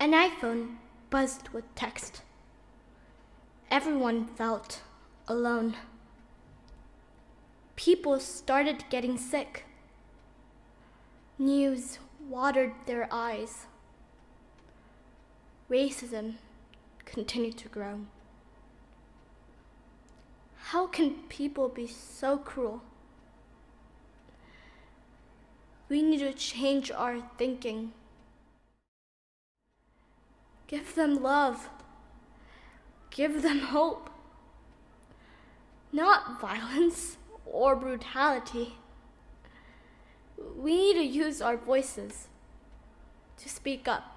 An iPhone buzzed with text. Everyone felt alone. People started getting sick. News watered their eyes. Racism continued to grow. How can people be so cruel? We need to change our thinking. Give them love. Give them hope. Not violence or brutality. We need to use our voices to speak up.